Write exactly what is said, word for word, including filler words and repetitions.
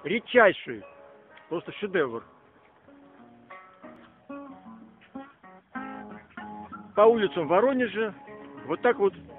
Редчайший. Просто шедевр. По улицам Воронежа вот так вот